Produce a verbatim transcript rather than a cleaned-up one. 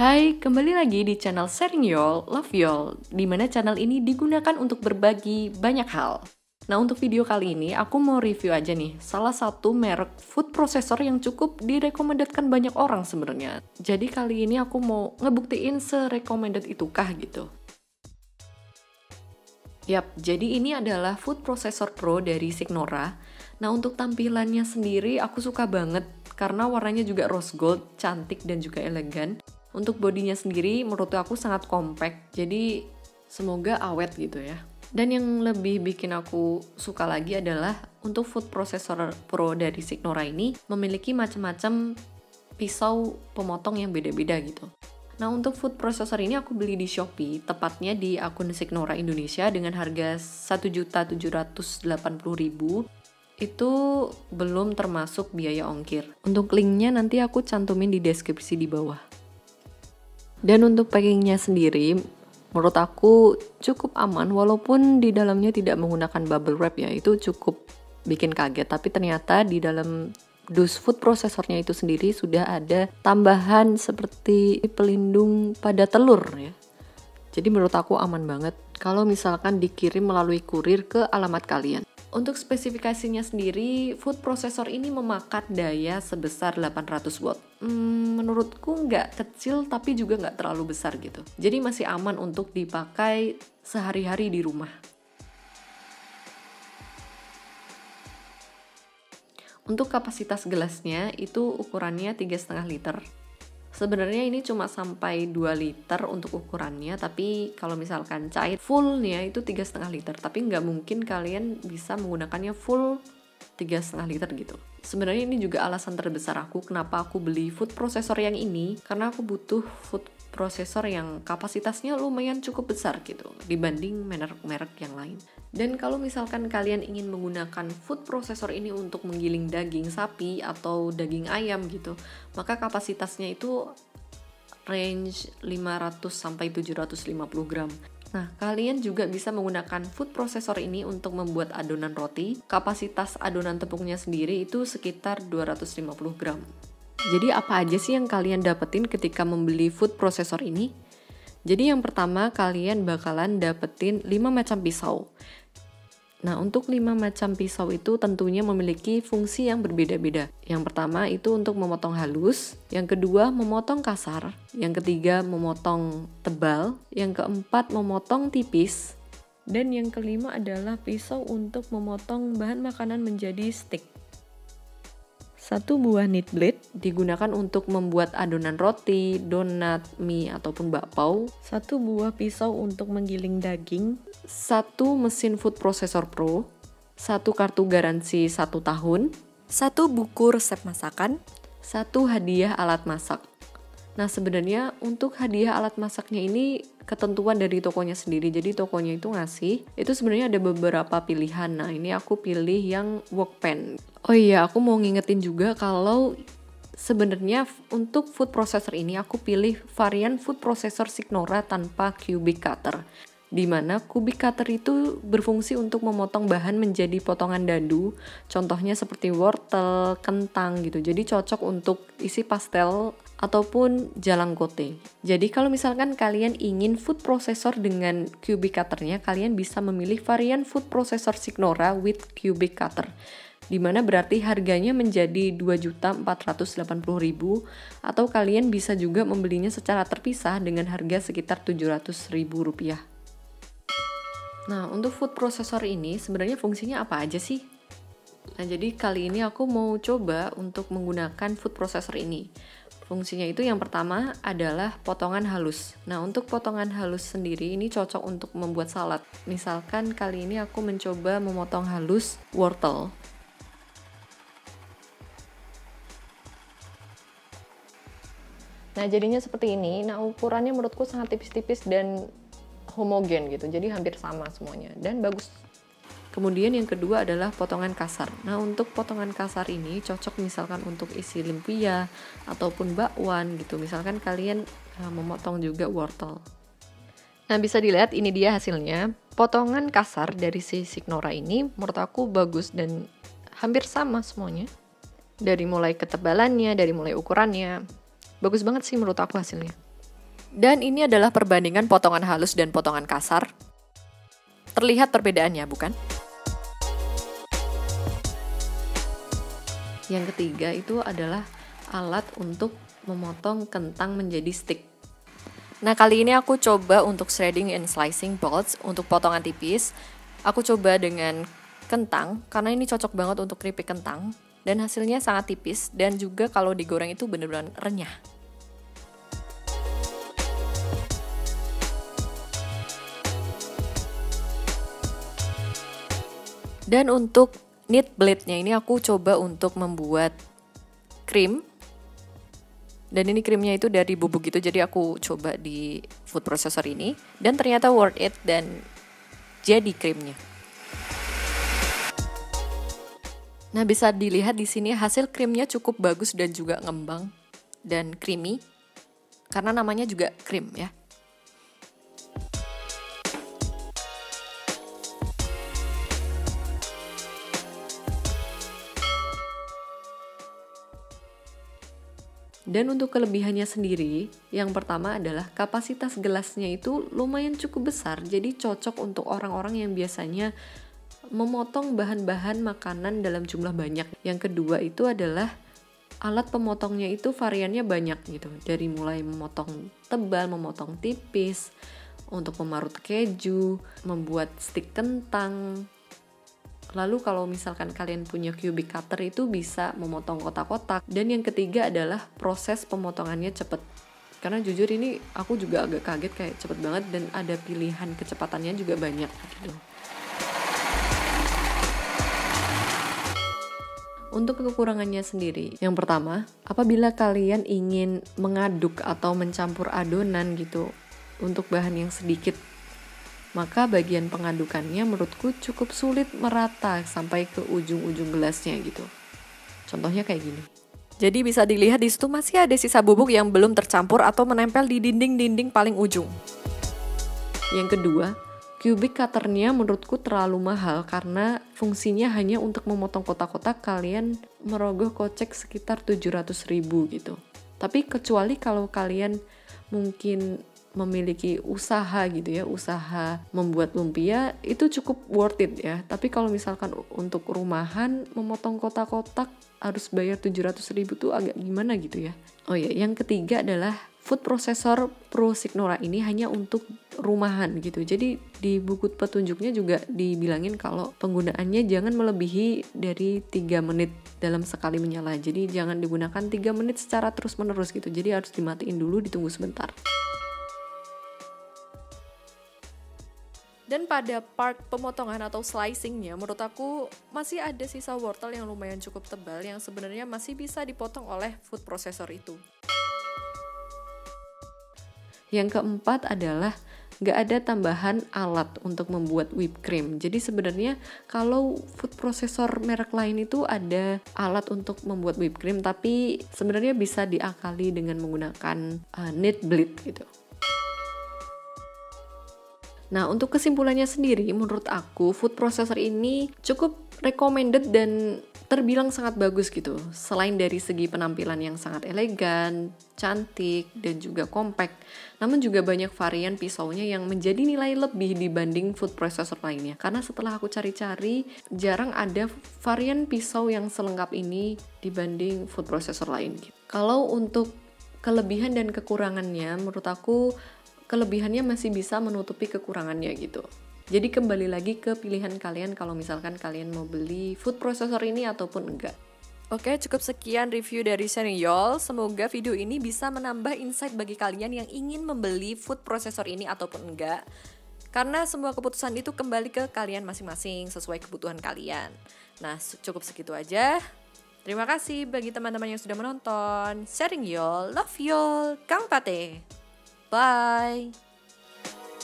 Hai, kembali lagi di channel Sharing Y'all, Love Y'all, di mana channel ini digunakan untuk berbagi banyak hal. Nah, untuk video kali ini aku mau review aja nih, salah satu merek food processor yang cukup direkomendasikan banyak orang sebenarnya. Jadi kali ini aku mau ngebuktiin se-recommended itukah gitu. Yap, jadi ini adalah food processor pro dari Signora. Nah, untuk tampilannya sendiri aku suka banget karena warnanya juga rose gold, cantik dan juga elegan. Untuk bodinya sendiri menurut aku sangat compact, jadi semoga awet gitu ya. Dan yang lebih bikin aku suka lagi adalah untuk food processor pro dari Signora ini memiliki macam-macam pisau pemotong yang beda-beda gitu. Nah, untuk food processor ini aku beli di Shopee, tepatnya di akun Signora Indonesia dengan harga satu juta tujuh ratus delapan puluh ribu. Itu belum termasuk biaya ongkir. Untuk linknya nanti aku cantumin di deskripsi di bawah. Dan untuk packingnya sendiri, menurut aku cukup aman walaupun di dalamnya tidak menggunakan bubble wrap ya, itu cukup bikin kaget. Tapi ternyata di dalam dus food processornya itu sendiri sudah ada tambahan seperti pelindung pada telur ya. Jadi menurut aku aman banget kalau misalkan dikirim melalui kurir ke alamat kalian. Untuk spesifikasinya sendiri, food processor ini memakan daya sebesar delapan ratus watt. Hmm, menurutku nggak kecil tapi juga nggak terlalu besar gitu. Jadi masih aman untuk dipakai sehari-hari di rumah. Untuk kapasitas gelasnya itu ukurannya tiga koma lima liter. Sebenarnya ini cuma sampai dua liter untuk ukurannya, tapi kalau misalkan cair fullnya itu tiga koma lima liter, tapi nggak mungkin kalian bisa menggunakannya full tiga koma lima liter gitu. Sebenarnya ini juga alasan terbesar aku kenapa aku beli food processor yang ini, karena aku butuh food processor yang kapasitasnya lumayan cukup besar gitu dibanding merek-merek yang lain. Dan kalau misalkan kalian ingin menggunakan food processor ini untuk menggiling daging sapi atau daging ayam gitu, maka kapasitasnya itu range lima ratus sampai tujuh ratus lima puluh gram. Nah, kalian juga bisa menggunakan food processor ini untuk membuat adonan roti. Kapasitas adonan tepungnya sendiri itu sekitar dua ratus lima puluh gram. Jadi apa aja sih yang kalian dapetin ketika membeli food processor ini? Jadi yang pertama kalian bakalan dapetin lima macam pisau. Nah, untuk lima macam pisau itu tentunya memiliki fungsi yang berbeda-beda. Yang pertama itu untuk memotong halus, yang kedua memotong kasar, yang ketiga memotong tebal, yang keempat memotong tipis, dan yang kelima adalah pisau untuk memotong bahan makanan menjadi stick. Satu buah knight blade digunakan untuk membuat adonan roti, donat, mie, ataupun bakpao. Satu buah pisau untuk menggiling daging. Satu mesin food processor pro. Satu kartu garansi satu tahun. Satu buku resep masakan. Satu hadiah alat masak. Nah, sebenarnya untuk hadiah alat masaknya ini ketentuan dari tokonya sendiri. Jadi tokonya itu ngasih, itu sebenarnya ada beberapa pilihan. Nah, ini aku pilih yang workpan. Oh iya, aku mau ngingetin juga kalau sebenarnya untuk food processor ini aku pilih varian food processor Signora tanpa cubic cutter. Di mana cubic cutter itu berfungsi untuk memotong bahan menjadi potongan dadu, contohnya seperti wortel, kentang gitu. Jadi cocok untuk isi pastel ataupun jalang kote. Jadi kalau misalkan kalian ingin food processor dengan cubic cutternya, kalian bisa memilih varian food processor Signora with cubic cutter. Dimana berarti harganya menjadi dua juta empat ratus delapan puluh ribu, atau kalian bisa juga membelinya secara terpisah dengan harga sekitar tujuh ratus ribu rupiah. Nah, untuk food processor ini sebenarnya fungsinya apa aja sih? Nah, jadi kali ini aku mau coba untuk menggunakan food processor ini. Fungsinya itu yang pertama adalah potongan halus. Nah, untuk potongan halus sendiri ini cocok untuk membuat salad. Misalkan kali ini aku mencoba memotong halus wortel. Nah, jadinya seperti ini. Nah, ukurannya menurutku sangat tipis-tipis dan homogen gitu, jadi hampir sama semuanya dan bagus. Kemudian yang kedua adalah potongan kasar. Nah, untuk potongan kasar ini cocok misalkan untuk isi lumpia ataupun bakwan gitu. Misalkan kalian nah, memotong juga wortel. Nah, bisa dilihat ini dia hasilnya. Potongan kasar dari si Signora ini menurut aku bagus dan hampir sama semuanya. Dari mulai ketebalannya, dari mulai ukurannya. Bagus banget sih menurut aku hasilnya. Dan ini adalah perbandingan potongan halus dan potongan kasar. Terlihat perbedaannya, bukan? Yang ketiga itu adalah alat untuk memotong kentang menjadi stick. Nah, kali ini aku coba untuk shredding and slicing bolts untuk potongan tipis. Aku coba dengan kentang karena ini cocok banget untuk keripik kentang dan hasilnya sangat tipis dan juga kalau digoreng itu benar-benar renyah. Dan untuk knit blade-nya ini aku coba untuk membuat krim. Dan ini krimnya itu dari bubuk gitu, jadi aku coba di food processor ini. Dan ternyata worth it dan jadi krimnya. Nah, bisa dilihat di sini hasil krimnya cukup bagus dan juga ngembang dan creamy. Karena namanya juga krim ya. Dan untuk kelebihannya sendiri, yang pertama adalah kapasitas gelasnya itu lumayan cukup besar, jadi cocok untuk orang-orang yang biasanya memotong bahan-bahan makanan dalam jumlah banyak. Yang kedua itu adalah alat pemotongnya itu variannya banyak gitu, dari mulai memotong tebal, memotong tipis, untuk memarut keju, membuat stik kentang. Lalu kalau misalkan kalian punya cubic cutter itu bisa memotong kotak-kotak. Dan yang ketiga adalah proses pemotongannya cepet. Karena jujur ini aku juga agak kaget kayak cepet banget dan ada pilihan kecepatannya juga banyak gitu. Untuk kekurangannya sendiri, yang pertama, apabila kalian ingin mengaduk atau mencampur adonan gitu untuk bahan yang sedikit, maka bagian pengadukannya menurutku cukup sulit merata sampai ke ujung-ujung gelasnya gitu. Contohnya kayak gini. Jadi bisa dilihat di situ masih ada sisa bubuk yang belum tercampur atau menempel di dinding-dinding paling ujung. Yang kedua, cubic cutternya menurutku terlalu mahal karena fungsinya hanya untuk memotong kotak-kotak, kalian merogoh kocek sekitar tujuh ratus ribu gitu. Tapi kecuali kalau kalian mungkin memiliki usaha gitu ya, usaha membuat lumpia, itu cukup worth it ya. Tapi kalau misalkan untuk rumahan memotong kotak-kotak harus bayar tujuh ratus ribu tuh agak gimana gitu ya. Oh ya, yang ketiga adalah food processor Pro Signora ini hanya untuk rumahan gitu. Jadi di buku petunjuknya juga dibilangin kalau penggunaannya jangan melebihi dari tiga menit dalam sekali menyala. Jadi jangan digunakan tiga menit secara terus-menerus gitu. Jadi harus dimatiin dulu, ditunggu sebentar. Dan pada part pemotongan atau slicingnya, menurut aku masih ada sisa wortel yang lumayan cukup tebal yang sebenarnya masih bisa dipotong oleh food processor itu. Yang keempat adalah nggak ada tambahan alat untuk membuat whipped cream. Jadi sebenarnya kalau food processor merek lain itu ada alat untuk membuat whipped cream, tapi sebenarnya bisa diakali dengan menggunakan uh, knit blade gitu. Nah, untuk kesimpulannya sendiri, menurut aku food processor ini cukup recommended dan terbilang sangat bagus gitu. Selain dari segi penampilan yang sangat elegan, cantik, dan juga compact, namun juga banyak varian pisaunya yang menjadi nilai lebih dibanding food processor lainnya. Karena setelah aku cari-cari, jarang ada varian pisau yang selengkap ini dibanding food processor lain gitu. Kalau untuk kelebihan dan kekurangannya, menurut aku kelebihannya masih bisa menutupi kekurangannya gitu. Jadi kembali lagi ke pilihan kalian kalau misalkan kalian mau beli food processor ini ataupun enggak. Oke, cukup sekian review dari Sharing Y'all. Semoga video ini bisa menambah insight bagi kalian yang ingin membeli food processor ini ataupun enggak. Karena semua keputusan itu kembali ke kalian masing-masing sesuai kebutuhan kalian. Nah, cukup segitu aja. Terima kasih bagi teman-teman yang sudah menonton. Sharing Y'all, love y'all, Kang Pate. Bye.